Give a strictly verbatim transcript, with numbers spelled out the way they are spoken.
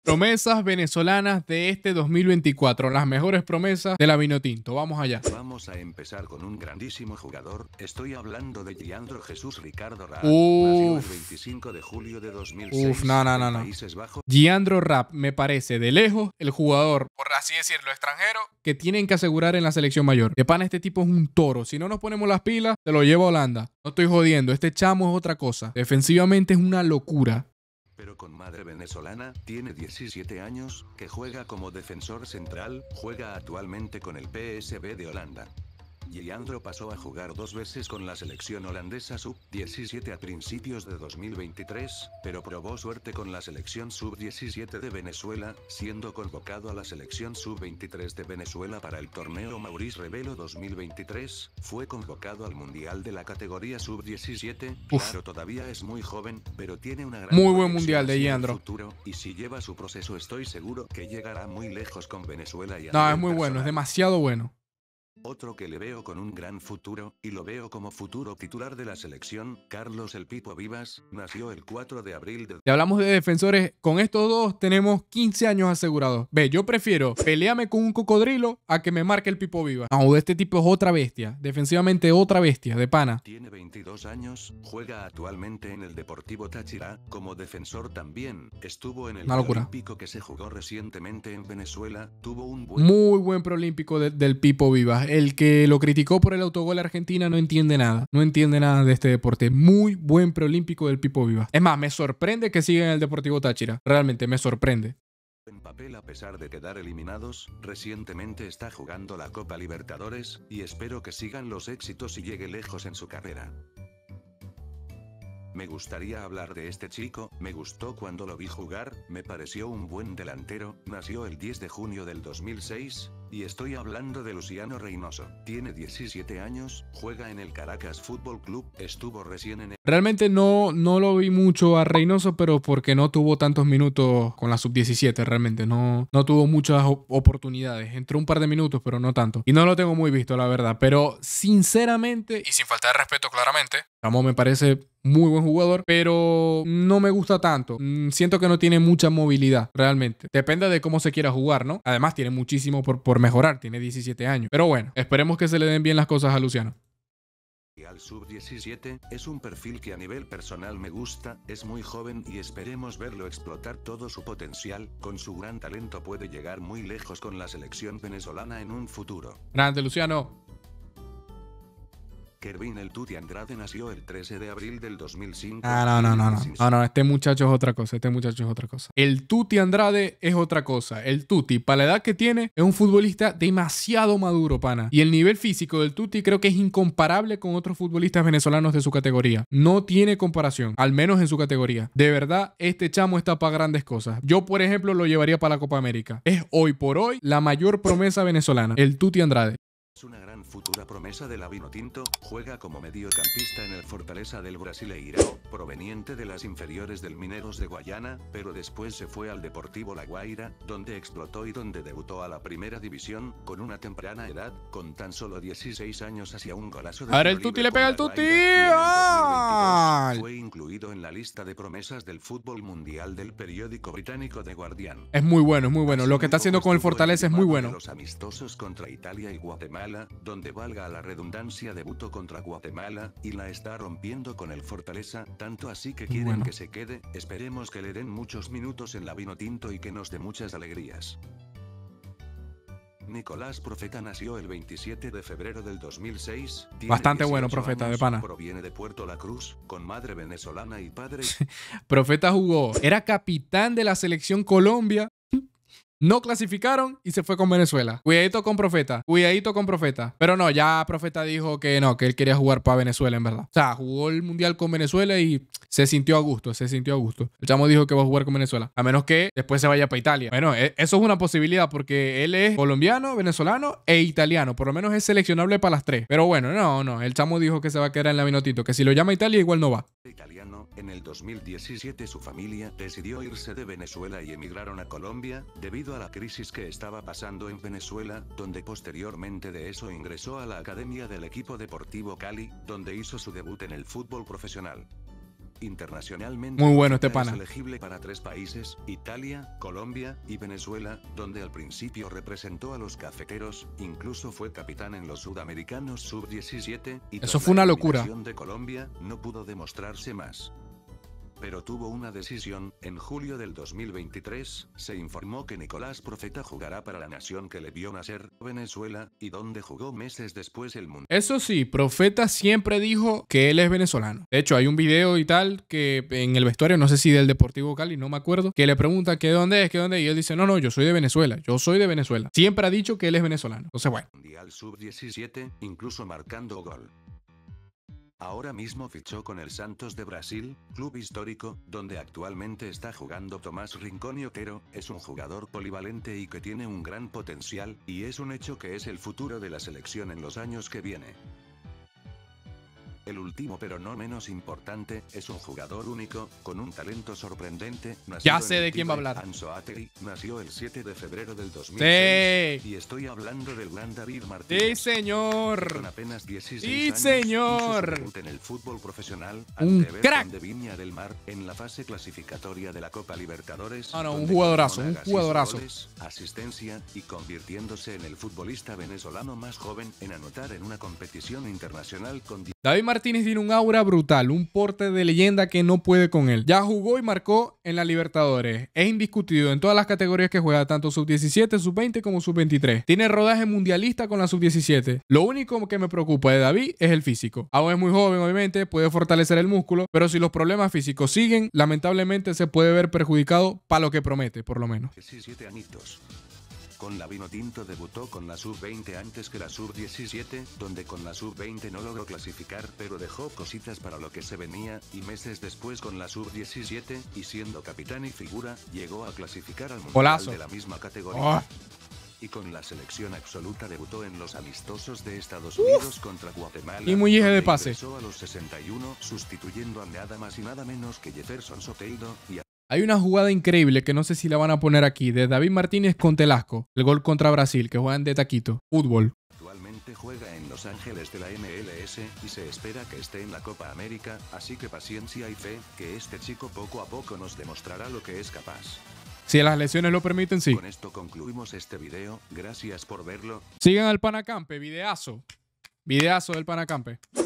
Promesas venezolanas de este dos mil veinticuatro. Las mejores promesas de la Vinotinto. Vamos allá. Vamos a empezar con un grandísimo jugador. Estoy hablando de Giandro Jesús Ricardo Rapp. Uf. Nació el veinticinco de julio de dos mil seis. Uf, no, no, no, en no. Países Bajos. Giandro Rapp me parece de lejos el jugador, por así decirlo, extranjero, que tienen que asegurar en la selección mayor. De pana, este tipo es un toro. Si no nos ponemos las pilas, te lo llevo a Holanda. No estoy jodiendo. Este chamo es otra cosa. Defensivamente es una locura. Pero con madre venezolana, tiene diecisiete años, que juega como defensor central, juega actualmente con el P S V de Holanda. Giandro pasó a jugar dos veces con la selección holandesa sub diecisiete a principios de dos mil veintitrés, pero probó suerte con la selección sub diecisiete de Venezuela, siendo convocado a la selección sub veintitrés de Venezuela para el torneo Maurice Revelo dos mil veintitrés, fue convocado al mundial de la categoría sub diecisiete, claro todavía es muy joven, pero tiene una gran Muy buen proyección mundial de hacia el Giandro. futuro, y si lleva su proceso estoy seguro que llegará muy lejos con Venezuela y a No, nivel es muy bueno. Es personal. demasiado bueno. Otro que le veo con un gran futuro, y lo veo como futuro titular de la selección, Carlos El Pipo Vivas, nació el cuatro de abril de... Si hablamos de defensores, con estos dos tenemos quince años asegurados. Ve, yo prefiero pelearme con un cocodrilo a que me marque el Pipo Viva. No, este tipo es otra bestia. Defensivamente otra bestia, de pana. Tiene veintidós años, juega actualmente en el Deportivo Táchira, como defensor también, estuvo en el Una locura. Olímpico que se jugó recientemente en Venezuela, tuvo un buen... Muy buen proolímpico de- del Pipo Vivas. El que lo criticó por el autogol a Argentina no entiende nada. No entiende nada de este deporte. Muy buen proolímpico del Pipo Vivas. Es más, me sorprende que siga en el Deportivo Táchira. Realmente me sorprende. En papel a pesar de quedar eliminados, recientemente está jugando la Copa Libertadores, y espero que sigan los éxitos y llegue lejos en su carrera. Me gustaría hablar de este chico, me gustó cuando lo vi jugar, me pareció un buen delantero, nació el diez de junio del dos mil seis, y estoy hablando de Luciano Reynoso. Tiene diecisiete años, juega en el Caracas Fútbol Club, estuvo recién en el... Realmente no, no lo vi mucho a Reynoso, pero porque no tuvo tantos minutos con la sub diecisiete, realmente. No, no tuvo muchas op- oportunidades. Entró un par de minutos, pero no tanto. Y no lo tengo muy visto, la verdad. Pero sinceramente, y sin falta de respeto claramente, Ramón me parece muy buen jugador, pero no me gusta tanto. Mm, Siento que no tiene mucha movilidad, realmente. Depende de cómo se quiera jugar, ¿no? Además, tiene muchísimo por, por mejorar. Tiene diecisiete años. Pero bueno, esperemos que se le den bien las cosas a Luciano. Al sub diecisiete, es un perfil que a nivel personal me gusta, es muy joven y esperemos verlo explotar todo su potencial, con su gran talento puede llegar muy lejos con la selección venezolana en un futuro. Grande, Luciano. Kervin El Tuti Andrade nació el trece de abril del dos mil cinco. Ah, no, no, no, no. No, no, este muchacho es otra cosa. Este muchacho es otra cosa. El Tuti Andrade es otra cosa. El Tuti, para la edad que tiene, es un futbolista demasiado maduro, pana. Y el nivel físico del Tuti creo que es incomparable con otros futbolistas venezolanos de su categoría. No tiene comparación, al menos en su categoría. De verdad, este chamo está para grandes cosas. Yo, por ejemplo, lo llevaría para la Copa América. Es hoy por hoy la mayor promesa venezolana, el Tuti Andrade. Es una gran futura promesa de la Vinotinto, juega como mediocampista en el Fortaleza del Brasileirao, proveniente de las inferiores del Mineros de Guayana, pero después se fue al Deportivo La Guaira, donde explotó y donde debutó a la primera división, con una temprana edad, con tan solo dieciséis años hacia un golazo de Ahora el tiro Tuti libre le pega con al La Tuti. Guaira, y en el dos mil veintidós ¡Ay! fue incluido en la lista de promesas del fútbol mundial del periódico británico The Guardian. Es muy bueno, es muy bueno. Lo que está haciendo con el Estuvo Fortaleza es muy equipado bueno. de los amistosos contra Italia y Guatemala, donde valga la redundancia debutó contra Guatemala, y la está rompiendo con el Fortaleza, tanto así que quieren Bueno. que se quede, esperemos que le den muchos minutos en la Vinotinto y que nos dé muchas alegrías. Nicolás Profeta nació el veintisiete de febrero del dos mil seis. Tiene Bastante bueno, dieciocho Profeta, de años, pana. Proviene de Puerto La Cruz, con madre venezolana y padre... Profeta jugó, era capitán de la selección Colombia. No clasificaron y se fue con Venezuela. Cuidadito con Profeta. Cuidadito con Profeta. Pero no, ya Profeta dijo que no, que él quería jugar para Venezuela, en verdad. O sea, jugó el Mundial con Venezuela y se sintió a gusto, se sintió a gusto. El chamo dijo que va a jugar con Venezuela. A menos que después se vaya para Italia. Bueno, e- eso es una posibilidad porque él es colombiano, venezolano e italiano. Por lo menos es seleccionable para las tres. Pero bueno, no, no. El chamo dijo que se va a quedar en la Vinotito. Que si lo llama Italia, igual no va. italiano, en el dos mil diecisiete su familia decidió irse de Venezuela y emigraron a Colombia, debido a la crisis que estaba pasando en Venezuela, donde posteriormente de eso ingresó a la academia del equipo deportivo Cali, donde hizo su debut en el fútbol profesional. Internacionalmente, Muy bueno este Profeta pana. es elegible para tres países, Italia, Colombia y Venezuela, donde al principio representó a los cafeteros, incluso fue capitán en los sudamericanos sub diecisiete, y Eso tras fue la una locura. eliminación de Colombia, no pudo demostrarse más. Pero tuvo una decisión. En julio del dos mil veintitrés, se informó que Nicolás Profeta jugará para la nación que le vio nacer, Venezuela, y donde jugó meses después el Mundial. Eso sí, Profeta siempre dijo que él es venezolano. De hecho, hay un video y tal que en el vestuario, no sé si del Deportivo Cali, no me acuerdo, que le pregunta que dónde es, que dónde es, y él dice, no, no, yo soy de Venezuela, yo soy de Venezuela. Siempre ha dicho que él es venezolano. Entonces, bueno. Mundial sub diecisiete, incluso marcando gol. Ahora mismo fichó con el Santos de Brasil, club histórico, donde actualmente está jugando Tomás Rincón y Otero. Es un jugador polivalente y que tiene un gran potencial, y es un hecho que es el futuro de la selección en los años que viene. El último pero no menos importante, es un jugador único, con un talento sorprendente. Ya sé de quién va a hablar. Ansu Ateri nació el siete de febrero del dos mil seis, Sí. y estoy hablando del gran David Martínez. Sí, señor. Con apenas dieciséis Sí, años, señor. hizo su debut en el fútbol profesional Un ante crack. Everton de Viña del Mar en la fase clasificatoria de la Copa Libertadores. Ah, no, un donde jugadorazo, con un Monagas hizo jugadorazo. goles, asistencia y convirtiéndose en el futbolista venezolano más joven en anotar en una competición internacional con David Martínez tiene un aura brutal, un porte de leyenda que no puede con él. Ya jugó y marcó en la Libertadores. Es indiscutido en todas las categorías que juega, tanto sub diecisiete, sub veinte como sub veintitrés. Tiene rodaje mundialista con la sub diecisiete. Lo único que me preocupa de David es el físico. Aún es muy joven, obviamente, puede fortalecer el músculo, pero si los problemas físicos siguen, lamentablemente se puede ver perjudicado para lo que promete, por lo menos. diecisiete añitos. Con la Vinotinto debutó con la sub veinte antes que la sub diecisiete, donde con la sub veinte no logró clasificar, pero dejó cositas para lo que se venía, y meses después con la sub diecisiete, y siendo capitán y figura, llegó a clasificar al Mundial Golazo. de la misma categoría. Oh. Y con la selección absoluta debutó en los amistosos de Estados Unidos contra Guatemala. Y muy eje de donde pase. ingresó a los sesenta y uno, sustituyendo a nada más y nada menos que Jefferson Soteldo, y a Hay una jugada increíble que no sé si la van a poner aquí, de David Martínez con Telasco, el gol contra Brasil, que juegan de taquito, fútbol. Actualmente juega en Los Ángeles de la M L S, y se espera que esté en la Copa América, así que paciencia y fe, que este chico poco a poco nos demostrará lo que es capaz. Si las lesiones lo permiten, sí. Con esto concluimos este video, gracias por verlo. Sigan al Panacampe, videazo. Videazo del Panacampe.